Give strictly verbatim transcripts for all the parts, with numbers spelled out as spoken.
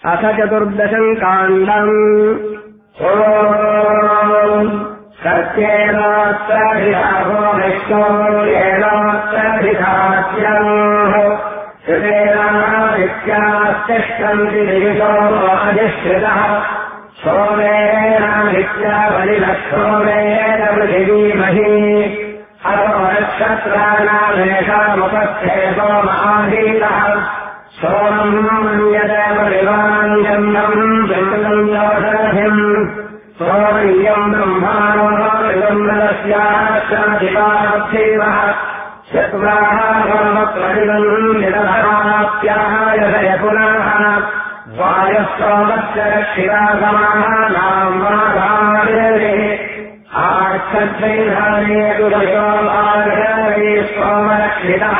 अथ चतुर्दशम् काण्डम् सत्येनोत्तभिधाभो विष्णो येनोत्तभिधास्यम् श्रुतेनादित्यास्तिष्ठन्ति दिविशो अधिष्ठितः सोमेन नित्याबलिनः सोमेन पृथिवीमहि अतो नक्षत्राणामेषामुपस्थे सोमाधीतः सोमम् मन्यते परिवाञ्जन्नम् चन्द्रम् योषधिम् सोमयम् ब्रह्माणो विलम्बनस्याश्चाधिपार्थीवः चत्वाः सोमप्रतिबम् निदधाप्यायसय पुनः वायः सोमस्य रक्षितासमाः नाम माधारिः आक्षद्वैधाने दुरयोमार्गवे सोमरक्षितः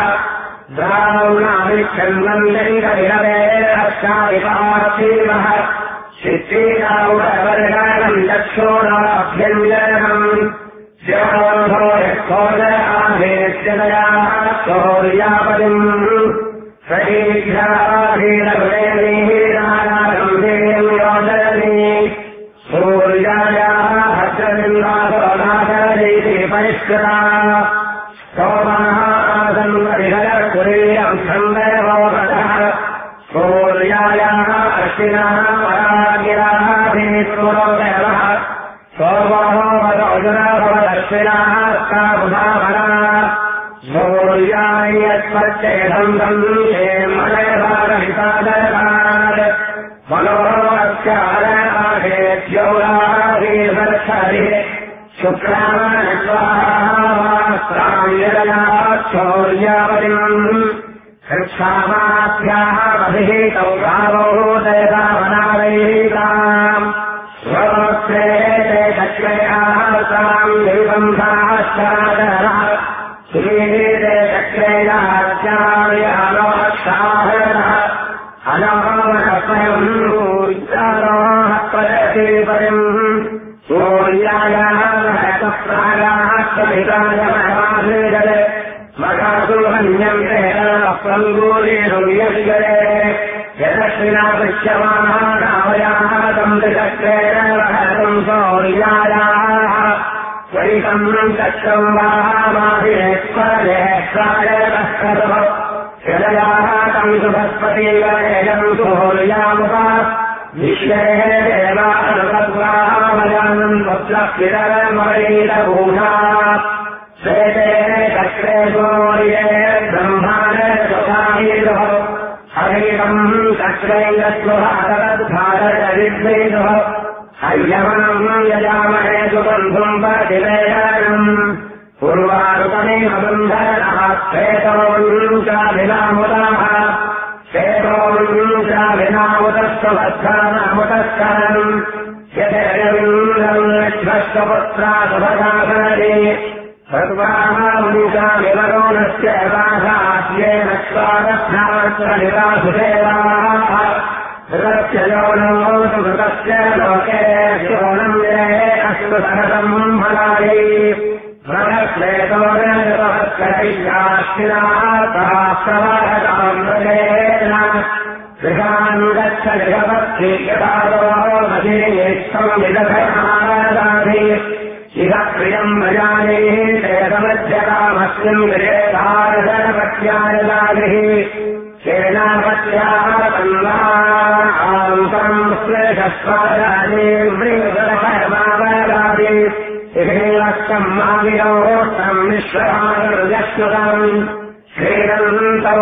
द्रावणाभिच्छन्नन्दैरविरवेरक्षादिपार्थीवः चित्तीरावरवर्गाणम् चक्षोराभ्यञ्जनम् स्योर्भो यक्षोदयाभेत्यदयाः शौर्यापतिम् सहीघ्राधीरवृणीरागम्भीरम् योजयति सूर्यायाः भद्रनिन्दासोदासरीति परिष्कृता सोमः आसन्नरिहरकुरीरम् छन्दयवोपतः सूर्यायाः अश्विनः परागिराः भीतुरोदयः सोमो वदोजुरभवदश्विनः काबुधावरः सूर्यायत्पच्चेदम् हेमलयभारहितादरात् मनोरस्कार आहेद्यौराहीर्दर्शरिः शुक्रामणश्वाहास्त्राण्यदयाच्छौर्यावरिमम् हृक्षामाभ्याः बहितौ गावौ दयतावनावैताम् स्वोत्रे ते चक्रेयाः ताम् निर्बन्धाश्चादरः श्रीते चक्रेयाचार्यालोक्षाहरः अनामकस्वयम् ऊर्जारोः प्रयतीपरिम् सूर्यायाः हतप्रायाः सहितायमहाभेदले मघासुहन्यन्ते प्रङ्गूलीरुर्यज्ञरे यदश्विना दृश्यमानः रामयाः तम्बिचक्रेण वहतम् सूर्यायाः वैतम् चक्रम् वाहामाभिरेश्वरेश्वायतः कृतः हृदयाः तम् सुभस्पतिवरेयम् सूर्यामुप विश्वेः देवानुपद्वामजानम् पुत्रः श्वेते चक्रे सूर्ये ब्रह्माणे सुधाहीतः हरितम् चक्रैलस्वभारतद्भारतविद्वेदः हयवनम् यजामहे सुबन्धुम् प्रतिवेदनम् पूर्वारुतमेवबन्धनः श्वेतोऽनुचाभिनामुदाः श्वेतोऽनुचाभिनामुतस्वभद्रानामुतस्करम् यथेरविन्दम् सुभगासरे सर्वाहामुचाभिवरोणस्य वासास्येन स्वादस्नावत्रनिरासुसेवाः ृतस्यौनौ कृतस्य लोके शोणम् ये अस्तु सहसम् फलायै भ्रमश्वेतोरस्करैयाश्विनाः सहस्रवाहताम्रेण गृहान् गच्छ गृहपत्नीयतारो मदीयेत्थम् विदधनादाधि इह प्रियम् भजानेः चेतमध्यतामस्मिन् गृहे भारतपत्यायदाभिः सेनापत्याः तन्वान्तम् श्लेषस्वादाने वृगदकर्मावदादि इहेलस्तम् आविरोष्टम् विश्वमानरुजश्नुतम् श्रीरन्तौ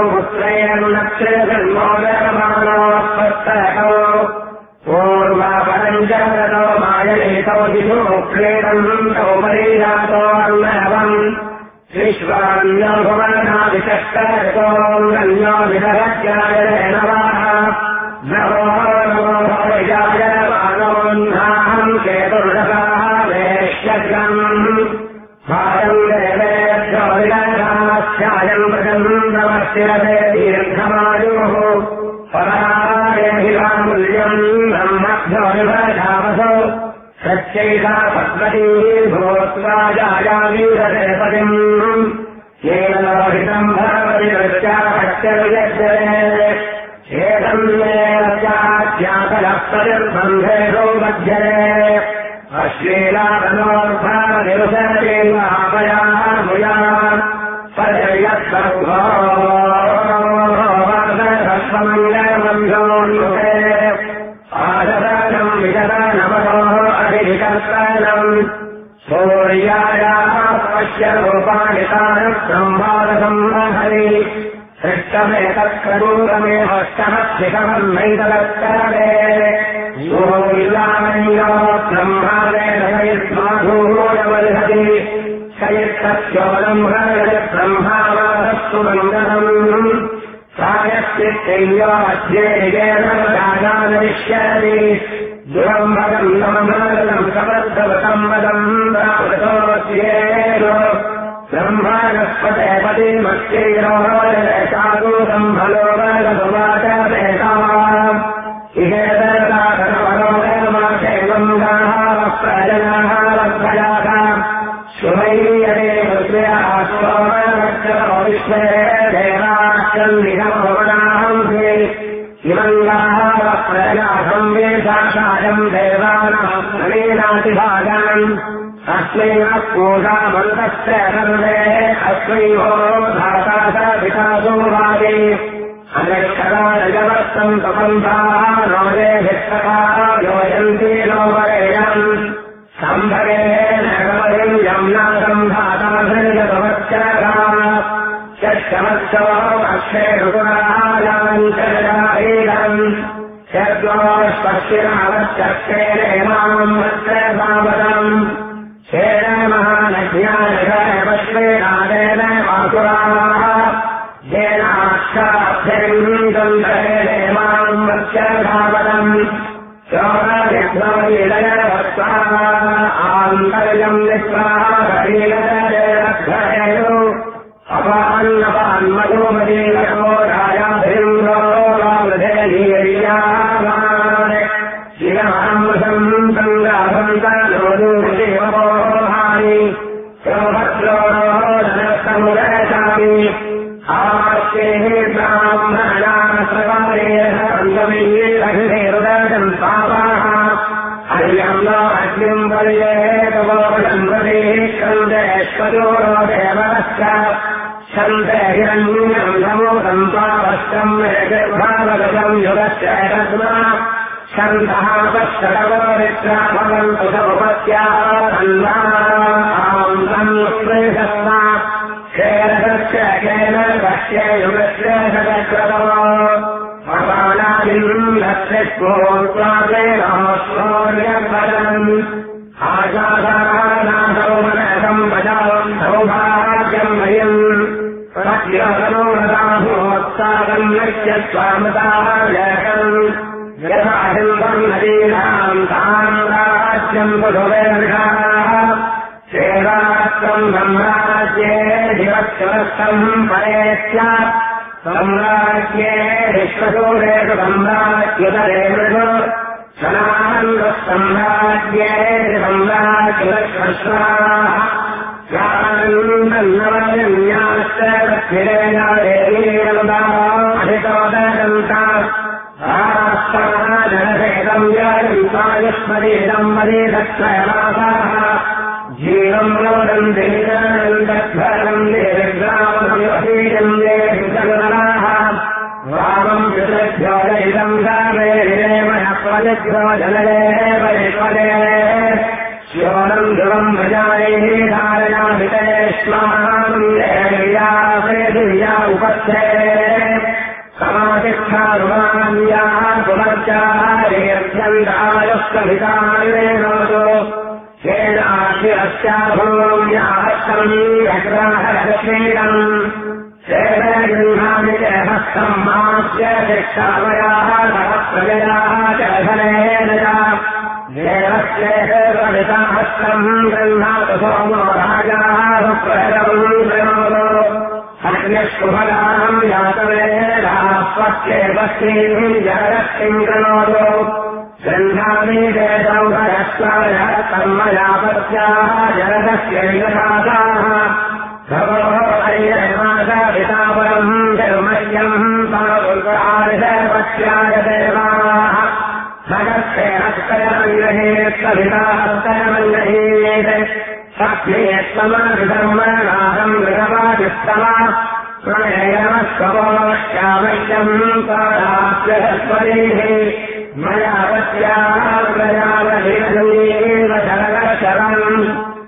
पुत्रैरन्नक्षेजन्मोदरमानोत्पत्तयौ पूर्वापरञ्जगतो मायनीतौ दिशो क्रीडन्तौ परीजातो अर्णवम् विश्वान्यो भुवनादिशष्टोऽन्यो विदहत्यायन वाः नवो नमो भवजाय मानोन्नाहम् चेतुर्दशाः वेश्यग्रम् भारम् देवेभ्यो विदधास्यायम् प्रचन्द्रमस्तिरते दीर्घमायुः परायहिलामूल्यम् ब्रह्मभ्यो विभजावसौ सत्यैषा पद्मती भूत्वा जायावीरते पतिम् येन लोहितम् भवति दृष्ट्या भक्त्यविजयते एतम् ्याकलस्तनिर्बन्धेषु मध्यते अश्लीलादनोर्भानिरुषेवापया पर्ययत्सर्वमङ्गलबन्धोन्मुखे आददानम् विददानमनोः अधिकर्तनम् सूर्यायाः पश्य रूपाणितानि ब्रह्मादसंहरि हृष्टमेतत्करूरमे हस्तमस्थिकमन्नैतलत्तरे सूर्यामयो ब्रह्मावेदयित्वाधूरोयमर्हति शयित्तस्योलम् हरयत् ब्रह्मावादस्तु मङ्गलम् सायश्चित्तैयो अध्येयेन राजानविष्यति दुरम् भगम् नमङ्गलम् समर्थवतम् वदम् प्रावृतोऽस्येन ब्रह्माणस्पते पतिमस्यैरोचारूतम् फलोवाचवेताम् इहेतरागमनोगमाशैवङ्गाः प्रजनाः लब्धयाः शुभैर्यते मृत्याः विश्वे देवाश्चन्निगमोगणाहंसि इमङ्गाः प्रजनाहम् वेशासायम् देवानाम् नवीनातिभागान् अस्मैः पूजामन्तस्य सर्वे अस्मैः धाता च पितासो वादे अनक्षराजवर्तम् तपन्ताः रोजे भिक्षकाः योजन्ति लोपरेयम् सम्भवेन गमयम् यम्नादम् धाता भृजतमश्चरः षष्ठमत्सो अक्षे ऋतुराजाञ्चरजाहीरम् षड्वाष्पक्षिणावश्चक्षेणेमाम् वस्त्रभावतम् शेन महानज्ञानश्वेनादेन वासुराः येनाक्षाभ्यन्तरेमाम् वत्स्यभावतम् चोरविध्वैलयवत्सा आन्तर्यम् निस्वाहरीलयेरघ्रेषु अपान्नपान्मधुमदीयो राजाभिन्द्रो वावधेनीर्यामान् शिवमहमृषम् गङ्गाभन्तनोदूषेवोहानि शिवभद्रोणो धनसमुदयशामि आस्येः ब्राह्मणाश्रवारेण सङ्गमीरघिरेरुदयम् पापाः हर्यम् नो अग्निम् पर्येतवोषम् प्रदेः छन्देश्वरो देवश्च छन्दे हिरण्यम् समूतम् पावश्चम् मेघभावगतम् युगश्च रत्ना छन्दः पश्चरवरित्रा भवन्तु समुपत्याम् तन्मुश्रेषस्मा क्षेरस्य केन पश्य युगस्य सदक्रतो भवानादिन्द्रस्योर्वादेनोऽस्मोर्यपदम् आशासानासौमनसम् वदाम् सौभाग्यम् मयम् प्रत्योगनोरदाभोत्सादम् नश्य स्वामतायकम् यथाहिन्दम् नदीनाम् ताम् राज्यम् पशुवेर्षाः सेवात्वम् सम्राज्ये दिवक्षरस्थम् परेत्य सम्राज्ये विश्वसूरेषु सम्राज्युतरेषु सनान्दः सम्राज्ये सम्राज्युतश्वश्वाः यानन्दन्नवन्याश्चेन जनभेदम् यायुष्मदीदम् मदीदक्षयमासाः जीवम् रोदम् देशम् देग्रामम् देशगणाः वामम् पितृभ्योदयिदम् गावेमयपदिभ्यो जनलेपदे शिवनम् ध्रुवम् प्रजायैः धारयामितेष्माम् देव्या उपस्थे समाधिष्ठारुणान्याः पुनर्चारेभ्यन्तायुष्कभितानिवेनोतु शेनाशिरस्याभूम्याहस्तम् यग्राहरक्षीणम् शेनगृह्णामि च हस्तम् मास्य शिक्षामयाः सहप्रजयाः च धनेन च देवस्येहस्तम् गृह्णातु सोमो राजाः सुप्रहरम् प्रणोदो अग्निष्कुभगाम् यातवेदास्वस्येवस्मीम् जगदस्मिम् प्रणोदो गृह्णामि देशौहरस्वाय कर्मयापत्याः जगदस्यैकदासाः भवो अयमासापितापरम् धर्मयम् पावुर्गारिषव देवत्याय देवाः भगत्ते हस्तयमङ्गहेत् कविता हस्तयमङ्गहेत् सख्ये त्वमभिधर्मणाहम् गृहवादिस्तवा प्रणयमस्वोश्यामय्यम् कालाभ्यस्वरेः मया वत्यावयावहेव शरदशरम्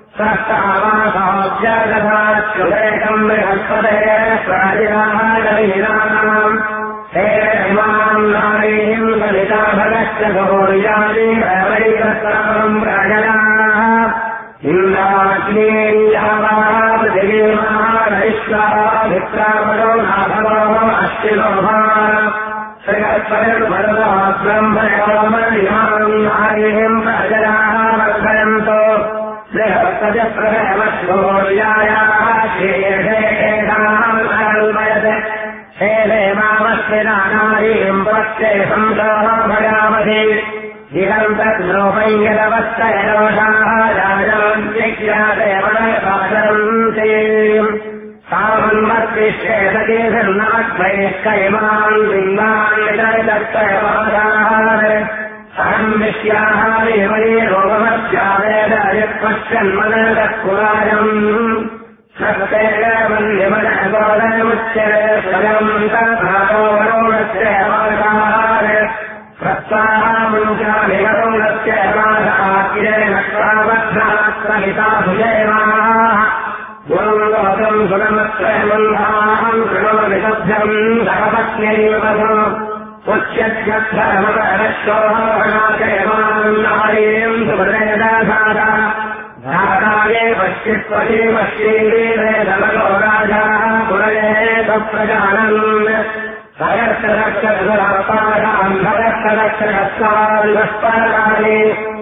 सस्तावासाब्जगधाच्युतेकम् बृहस्पते प्राजिराजलीनाम् हेमाम् नारीम् कलिता भगश्च गौर्यादि वैकस्ताम् प्राजनाः इन्द्राग्नेयावापृथिवीमानैश्वराभित्रामणो नाभवो अश्विनोभा श्रीहस्पतिर्भरदा ब्रह्मयोमनिमाम् नारीम् प्राजनाः वर्धयन्तो बृहस्पतिप्रभवस्वोर्यायाः शेषेषामयत् हेले मामस्विना नारीम् प्रत्ये संसः भयामहे इदन्तद्रोपञ्जलवस्तयदोषाः राजान्त्यज्ञादेवनपादन्ते सामन्वर्तिष्येतकेभिर्नमद्वैः कैमान् बिम्बान् विदर्दत्तयपादाः अहम् विश्याः देवये रोगमस्यावेदयत्पश्यन्मनदत्कुराजम् सत्तेन वन्द्यमनगोदमुच्यते स्वयम् तद्भातो वरोणस्य वादाः प्रत्साहामुञ्चाभिवरोणस्य वादाकिरेण स्वाबद्धात्सहिता भुजयमाः गुरुम् लोकम् सुगमत्रयमन्धाहम् कृणोनिषब्धम् सहपत्न्यैव उच्यत्यर्थमपरश्वोहनाचयमान् नारीम् सुभद्रयदाधाता धाताये पश्चित्वशी पश्येवेदमनो राजाः पुरये तप्रजानन् भरक्षरक्षरपादाम् भरक्षरक्षरस्तान्वस्परकाले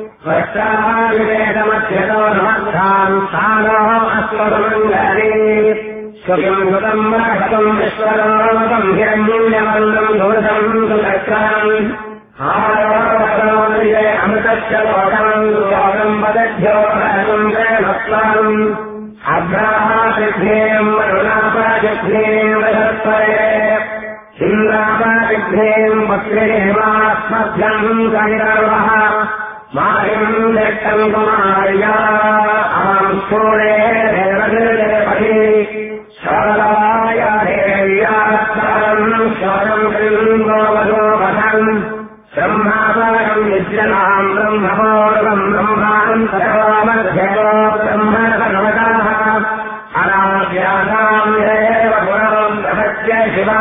वस्त्राविवेदमध्यतोर्मध्याम् स्थानोः अस्मदमङ्गले स्वयम् कृतम् महतम् विश्वरोमतम् हिरण्यमन्दम् धूतम् सुदक्षरम् आरोपये अमृतस्य लोकम् लोकम् वदभ्यो हरम् प्रेमस्वाम् अभ्राहासिद्धेम् वरुणापराजिद्धेम् वदत्परे इन्द्रापराजिद्धेम् वक्रेमास्मभ्यम् कविरवः माहिम् दक्षम् कुमार्या अहम् स्थूले देवगिरिपति शरलाय देव्यात्तरम् शरम् कृङ्गोवधोपथम् ब्रह्मापरम् विद्यनाम् ब्रह्मपूर्वम् ब्रह्मान् सर्वमध्यतो ब्रह्मणभगवताः अनाव्यासाम् एव पुरम् प्रपद्य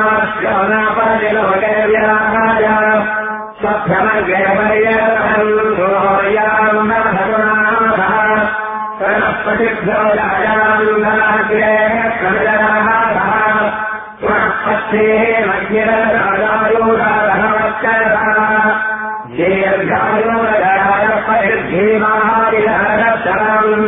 शिवास्योनापरिलोकेव्याहाय स्वभ्यमग्यपर्यम् सूर्याम् भगवनाथः प्रणपतिभ्यो राजान्दाग्रे प्रजराः पुनःपत्तेः मध्यराजायोगारः दीर्घायोगरायपरिर्धीमादिहरशरम्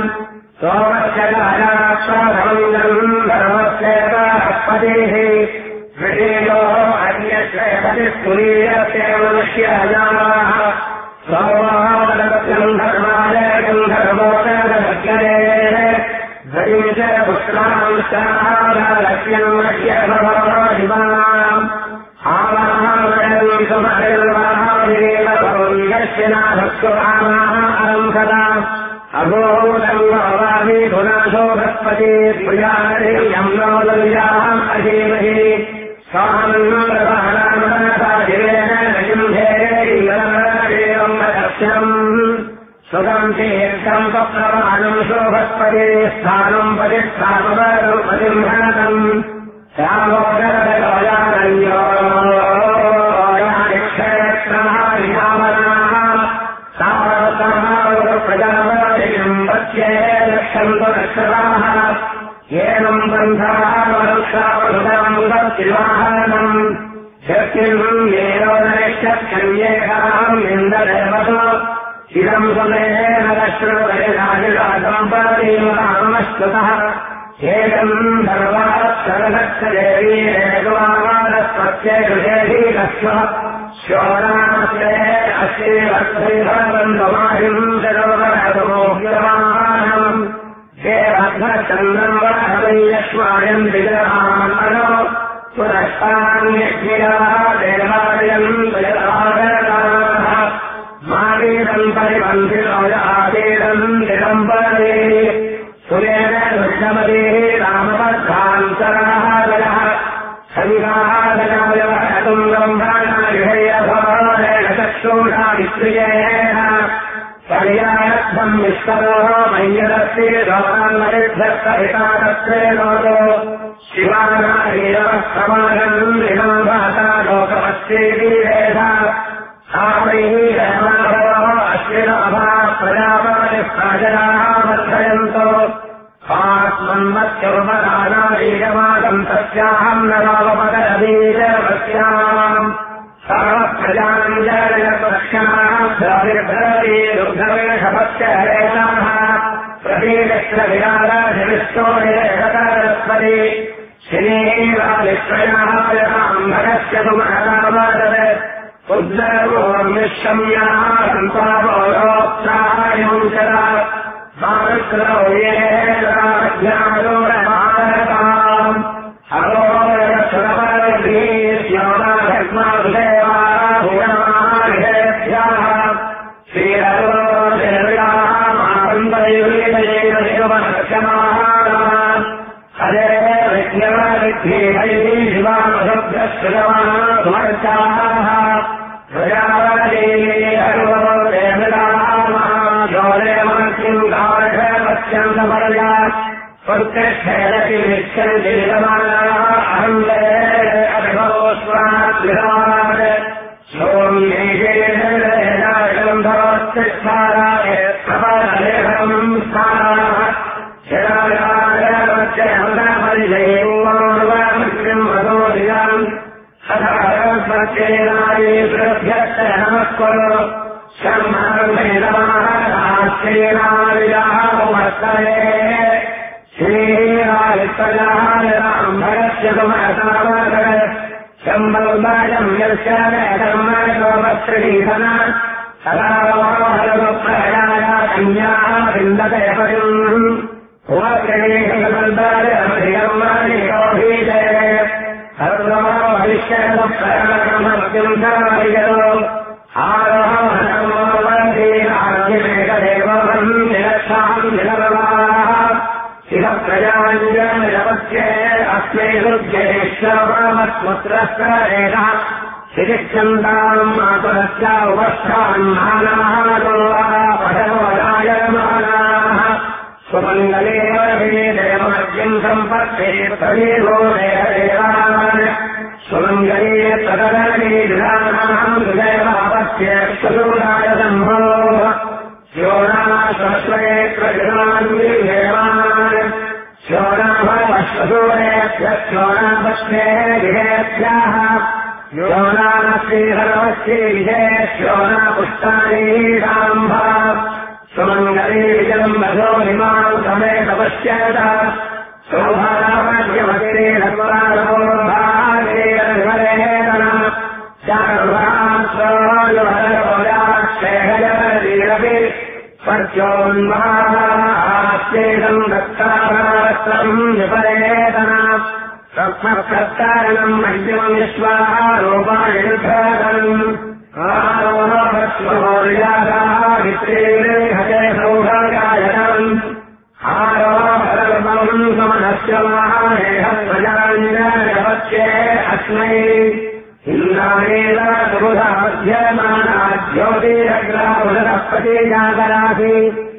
सोमश्चराजाक्षरमङ्गलम् धर्मस्येवपतेः विषेयो अन्यश्रेपतिस्तुलीयस्य मनुष्यजाः सोमादत्तम् धर्माय गन्धर्वोदगरे पुत्रांशालक्ष्यम् मह्यभवादिवाम् आवाहनम् सुमहिर्वाहादेवयश्विना भक्तुकामाः अरंसदा अभूतम् भवामि धुनाशो बृहस्पति प्रियाम् नो दव्याम् अजीमहि स्वामिन्द्रभाणामनाथाजिवेन सुगम् तीर्थम् स्वप्रमाणम् शोभस्पति स्थानम् प्रतिष्ठापवरम् प्रतिम्भणतम् रामोदरदयोजानन्यो यानिक्षयत्रमाः प्रजापतिम् पत्ये रक्षन्तु रक्षताः येनम् बन्धाः वरुक्षापृतम् तत्तिवाहनम् शक्तिम् येनोदरिष्यन्येकाम् इन्ददेवतु इदम् सुमेन दश्रुतयनादिराजम्परीमरामस्तुतः एकम् सर्वाः सर्वदेवीरेकवादस्पत्येषुषेधीकस्व शोरास्ते अस्यैवद्वैभवन्तमाहिम् जगोपरतमोह्यमानम् हे भद्रचन्द्रम् वरहवैयश्वायम् विग्रहामनो पुरस्तान्यज्ञाः देवालयम् जलागराः मावीरम् परिबन्धिनोजातीरम् दिगम्बरे सुरेण दुष्टमदेः रामपद्धान्तरागरः सङ्गागरायवहतुम् ब्रह्मणायुषयभवारेण चक्षुषा विक्रियेण पर्यायद्धम् विश्वरोः मय्यदस्ति लोकान्मरिद्धस्तहितातत्रेणोतो शिवानारीरवः समागम् निगम्भाता लोकमस्येतीरेध सामैः देवाभवः अश्विनाभा प्रजापतिः प्राजराः वर्धयन्तो आत्मन्मत्युर्मदानारीरमागम् तस्याहम् न रामपदबीजवस्याम् सर्वप्रजाम् जनयप्रक्षणाः द्रविर्भरति दुर्धवेषभस्य हरेणाः प्रतीदश्च विराराधिविष्टो निरेषतरस्पति श्रीरालित्रयाः भगस्य सुमहतावादत् उद्रवोर्निश्शम्याः सन्तावोरोत्साहयोञ्चरा मारुक्रौ येनाज्ञानोरमारताम् अरोरक्षणपरभीष्योमाधर्मादेवाहुरमाहेभ्यः श्रीहरो देव्याः मातन्दैवीलयेनक्षमाः हरे विज्ञाविद्धीहैः शिवामभ्यश्रुतमाः सुमर्चाः प्रजावती हरो देवदाः महाजोरेमर्तिम् गाढवत्यन्तपर्या उत्तिष्ठेदपि निश्चन्ति विदमानाः अहम् अभिभवस्वाद्विराट् सोम्येषेण भवत्तिष्ठाराय प्रपदलेखम् स्थानाः शिरायागमत्यहन्तपरिजयम् वदोदियाम् सदारस्वच्चेनायेभ्यश्च नमः कुरु शर्महेनमास्येनाविदाहवर्तये श्रीरालित्वजाहारम्भरस्य सुमहतावादः शम्बल्बाजम् यस्य कर्मयोगश्रीधन सदा हरमुप्रयाया कन्याः विन्दते परिम् उवक्रेशबल्बाजमधिगम्मानिकोभीते सर्वो भविष्यदुप्रयाणमर्त्यम् सर्वयतो आरोहणमोदीराज्यमेकदेवम् निरक्षाम् निरवाः इह प्रजाञ्जनिरपत्ये अस्मै दुर्गेश्वरमत्पुत्रस्य एकः शिरिच्छन्दाम् मातुरस्य उपस्थान्मानाः पठनवदायमानाः स्वमङ्गलेव देवमर्यम् सम्पत्ते तदेवो देवदेवान् स्वमङ्गले तदरणे विधानाम् हृदयवापत्ये स्वदूराय सम्भोः श्योणाश्वस्वये प्रजनान्विदेवान् श्योणाभवश्वसूरेभ्यः श्योणापत्ये विधेभ्यः योनाश्रीहरवश्री विजय श्योणापुष्टानीडाम्भा सुमङ्गले विजलम्बधो निमाम् समे तपश्यत शोभारामध्यमतिरे नत्वारभोभागेरनिवरेतन चारुभाक्षोयुहरभोजाक्षेहजरीरपि पर्योन्मास्येदम् दत्तारात्रम् विपरेतन रत्नकर्तारणम् मह्यम् विश्वारूपाणिर्भरतम् आरोहस्वोर्यागाः वित्रेहते सौभागायनम् आरोहरर्मम् समनस्य महाहेहप्रजाञ्जनपत्ये अस्मै इन्द्राणेन सुबुधाध्यमाना ज्योतिरग्राहुरः प्रतीजागरासि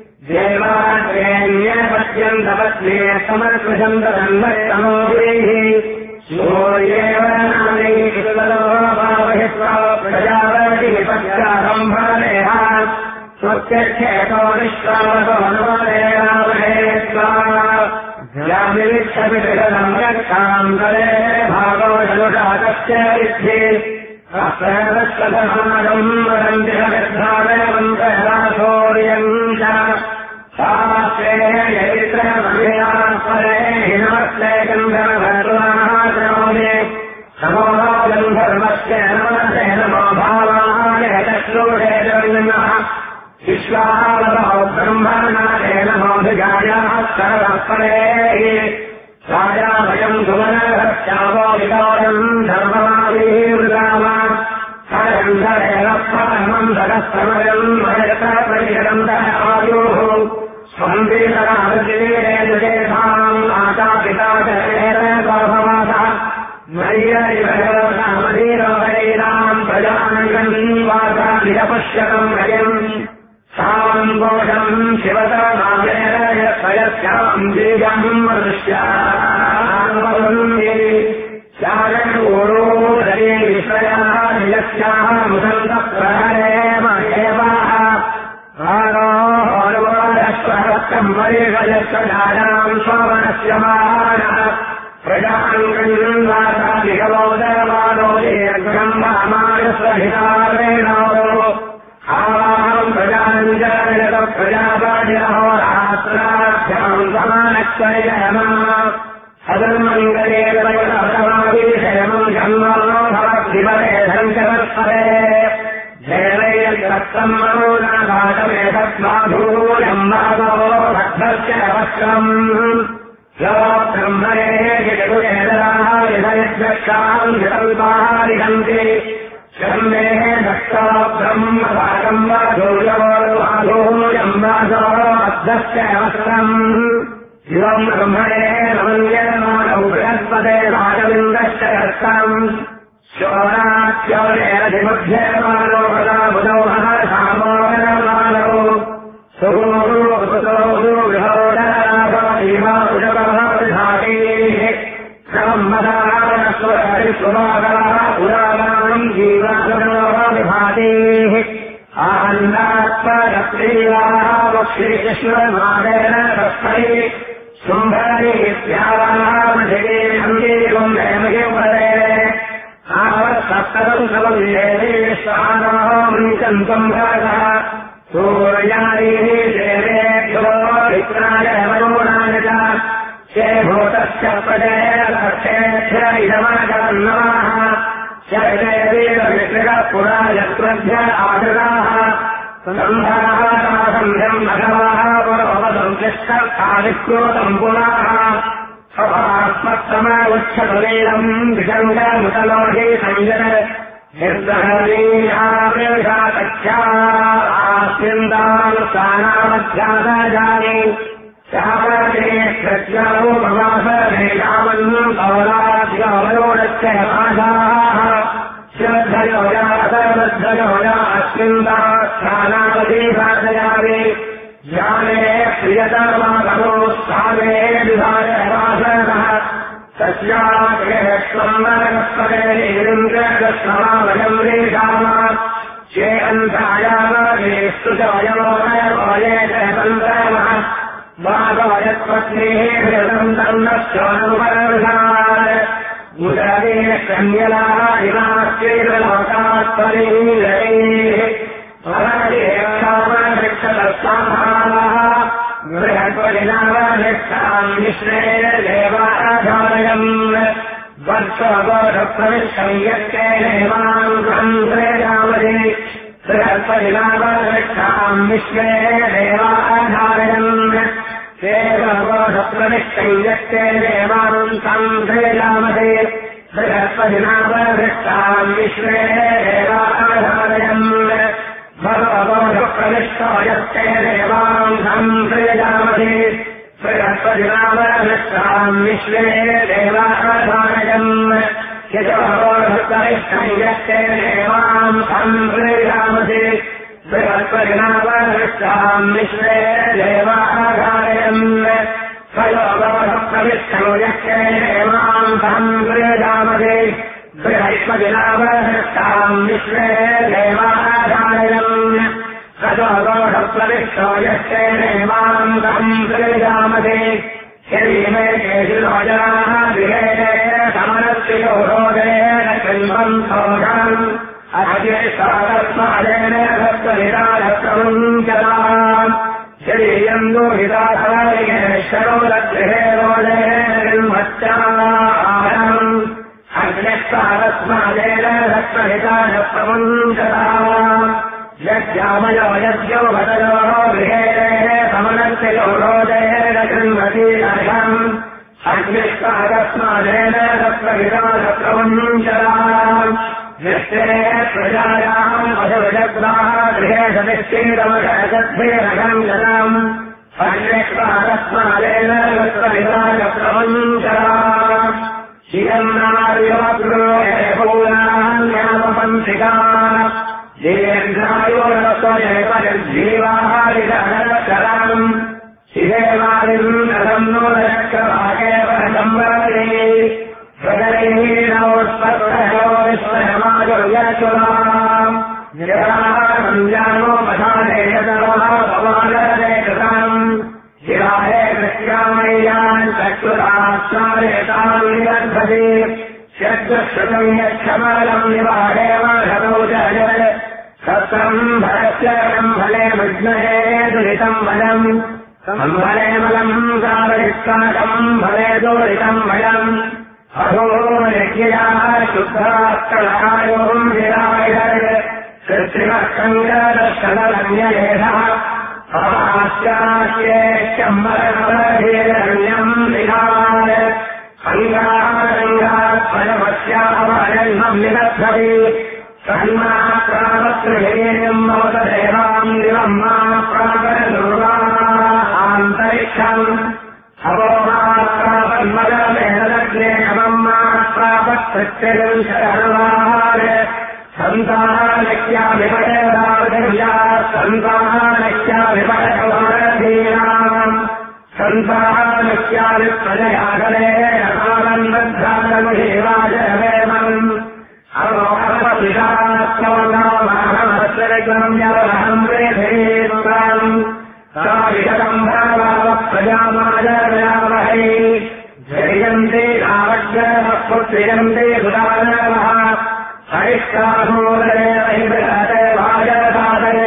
देवाद्रेण्यपत्यन्तपत्ने समर्पशन्तन्वस्तमोभिः सूर्येव नामैकितलो भावहित्वा प्रजापतिपत्यारम्भरेह स्वत्यक्षेतो विश्वावतो नवदेवामहेत्वा यामिविच्छपितम् रक्षान्तरे भागो धनुषाकस्य विद्धि अप्रदस्वधमानम् वदन्ति समिद्धानवन्तरासौर्यम् च शास्त्रे यैत्रमभियास्परे हिनमस्ते गन्धर्वभर्वाहाश्रमोदे नमो गन्धर्वस्य नमस्ते नमो भावाय चक्रूषे जन्मः विश्वावतो ब्रह्मणाय नमोऽभिजायाः सर्वपरे राजा वयम् सुमनरस्या विकारम् धर्ममावीर्गाम हरन्धरेण परमम् सदस्तमयम् वयसपरिहरम् आयुः स्वम् वीतराजेषाम् आचापिता गर्भवासः मय्यरिवयोनामधीरोहरीणाम् प्रजानगम् वासाभिरपश्यतम् हयम् साम् घोषम् शिवतमामेन यस्याम् बीजम् मनुष्यान्वरुन्ये चारणूरो हरे विषयाः निलस्याः मुदन्तः प्रहरे महेवाः आरोहरवरस्वरस्तम् वरिषयस्वधाराम् स्ववनस्य मानः प्रजाङ्गम् वासाभिगवोदरमानो दीर्घम् वामानस्वहितारेणो आवाहम् प्रजाञ्जनत प्रजापादिरहोरात्राभ्याम् समानक्षयमा सदन्मङ्गलेन वयसमाविषयमम् जन्मनो भवद्धिवरे धञ्जवत्सरे जयनैर्यत्तम् मनोनाघातमेतत्माधूयम् माधवो भक्तस्य वस्त्रम् यो ब्रह्मणे जगुरेदराः यथयद्रक्षाम् जतल्पाः लिखन्ति शम्मेः दत्ता ब्रह्मभागम् वाधूयम् वासो बद्धस्य वस्त्रम् शिवम् ब्रह्मणे नमन्यमानौ बृहस्पते राजविन्दश्च दत्तम् शोराच्योरेरधिमध्यमानो पदा बुधौ सामोदरमानौ सुगोरुतो गृहोदराभीमा उषवः ब्रह्मदास्वरिस्वभागः पुराणाम् जीवासुरोभातेः आनन्दात्मरप्रियाः वक्षिश्वमादेन तस्मै शुम्भरीत्यावामधिगेयम् हेमगिवरे आवत्सप्तम् सवल्येश्वानाम् सम्भ्रातः सूर्यायैः देवेभ्यो वित्राय वरुणाय च शे भूतस्य प्रदेशेभ्य इदमनगन्नवाः शैलेवीरविकृतपुरायत्वभ्य आदृताः सम्भराः सन्ध्यम् भगवाः पुरोपसंशिष्टादिक्रोतम् पुनः स्वभात्मत्तमोच्छतुलीलम् विषङ्गमुतलोहि संयत निर्दहनीयास्मिन्दानुष्ठानामध्यासाजानि शापरे प्रज्ञानो भवासरेकामन् पौराभ्योऽवरोढस्य मासाः श्रद्धयोजा सर्वद्धयोजा अस्मिन्दास्थानावधीभासयामि ज्ञाने प्रियतमागमो स्थाने विभागवासनः तस्याग्रेष्वम् वरस्पतेरिन्द्रदस्मावयम् रेषाम ये अन्धायामे स्तुतवयोनयवये च सन्तामः वागवयत्पत्नीः हृदम् तन्नश्चोनुपरविधान् मुदरेण कन्यलाः इमाश्चैर्लोकात्परीरैः परदेवक्षामवृक्षदस्ताभाः बृहत्परिणामनिष्ठाम् विश्वेन देवाधारयम् वर्षबोधप्रविष्टम् यत्तेनेवाम् सन्त्रेयामहे बृहत्परिणामनिष्ठाम् विश्वेन देवाधारयम् देवबोधप्रविष्टम् यत्तेनेवाम् सन्त्रेयामहे बृहत्परिणामनिष्ठाम् विश्वेन देवाधारयम् भगवबोधप्रविष्टो यत्ते देवाम् सन्त्रेयामहे बृहत्परिणामनिष्ठाम् विश्वे देवाधारयम् यजोबोधप्रविष्टम् यत्ते देवाम् सन्त्रेयामहे बृहत्परिणामनिष्ठाम् विश्वे देवाधारयम् स्वयोबोधप्रविष्टम् यत्ते देवाम् सन्त्रेयामहे बृहत्परिणामनिष्ठाम् विश्वे देवाधारयम् सजोबोधप्रविष्टो यत्ते देवाम् सन्त्रेयामहे यदीमे केशिलोजनाः गृहे समनस्योरोदेन कृण्वन्तोषम् अज्येष्टादस्मादेन भक्तहितादप्रमुञ्चताम् यदीयम् दुहितासारिगेश्वरोदगृहे रोदेन कृण्वच्चाहम् अग्निष्टादस्मादेन भक्तहितादप्रमुञ्चताम् यज्ञामयो यज्ञो भटयोः गृहे समनस्यो रोदेन कृण्वति अर्हम् अग्निष्टादस्मादेन भक्तहिता सतिष्ठीतमषद्भेदकम् जलम् अन्वेष्टाकस्मादेन गत्वनिराजप्रपञ्चरा शियम् नार्योऽग्रोपौरान्यामपन्थिका दीर्घायोरस्वजयपरिजीवाहारिदहरक्षराम् शिवेवादिम् कथम् नो दशक्रभागेव संवरणे प्रगणैर्नोत्पत्तयो विश्वयमाजुर्यचुराम् निराहारम् जानोपधाने यतवः पवादरे कृतम् शिराहे कृष्यामय्यान् चक्षुरास्वारेताम् निगर्भति षड्श्रुतम् यच्छमलम् निवाहेव शतौ च सत्रम् भरश्चरणम् फले विघ्नहे दुरितम् वलम् संफले मलम् कारयित्ताकम् फले दुरितम् वलम् अहो यज्ञयाः शुद्धास्कलायोम् विरायः कृत्रिमः कङ्गदशलन्यलेधः अपाश्चास्येश्चम्बरमलधीरण्यम् विधाय अङ्गारङ्गात्मजमस्यावजन्मम् निदद्धति सन्मात्रावत्रहेयम् भवतदेवाम् दिवम् मा प्रापदुर्वान्तरिक्षम् अवोमात्रापन्मदमेनदग्ने नमम् मा प्रापत्प्रत्यगम् शरणवाहार सन्तानक्याभिपटरावधर्या सन्तानक्याभिपटवारधीनाम् सन्तानक्याभिप्रजयागले रमानन्दध्रातमुहेवाजवेमम् अवोहमपिशास्त्वनामहमस्वरगम् यवहम् वेधेन्द्रम् साविषकम् प्रजामाजयामहै जयन्ते रावज्ञः पुत्रियन्ते सुदानवः हरिष्ठासूदरे वैबृहते वाजसादरे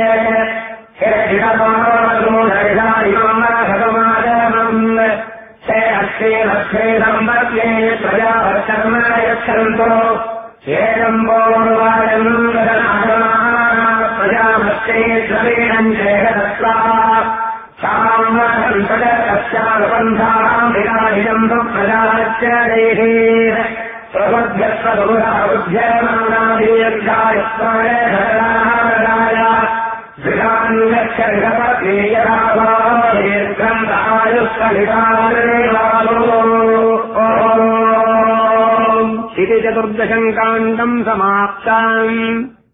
हेषितमानोदरिधारिमम् हे अक्षे लक्ष्ये सम्पत्ये प्रजावर्षर्म यच्छन्तो हेदम्बोर्वाजम् गदनागमाः प्रजामस्ये द्रवीणम् चेहदत्वा साम्वसन्तकस्यानुबन्धाम् विराहिजम् तु प्रजास्य देहे प्रबुद्धस्वबुधाबुध्यमानादीर्घायुत्वाय धराय दीर्घम् आयुष्कलितारेवालो इति चतुर्दशम् काण्डम् समाप्ताम्।